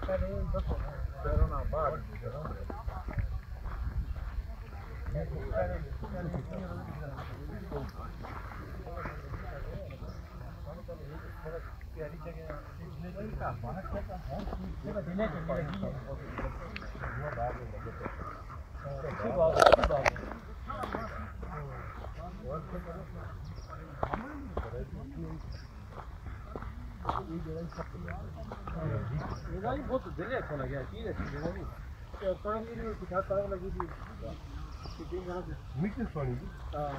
बहुत दिल है खोला गया चीज अच्छी जगह नहीं तरंग की कुछ तरंग लगी थी मीटिंग सोनी हां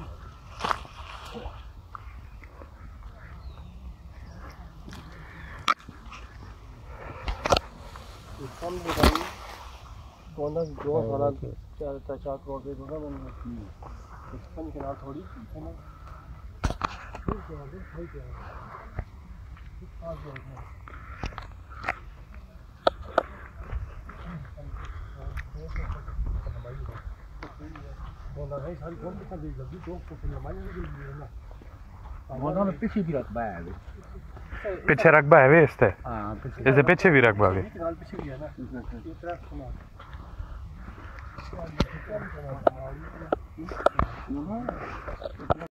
कम बताइए कौन सा जो सारा 4 करोड़ दे दूंगा मैंने इसका किनार थोड़ी है ना ठीक है पीछे भी रखबा है पीछे रकबा है वे इससे हाँ जैसे पीछे भी रकबा है पीछे भी है ना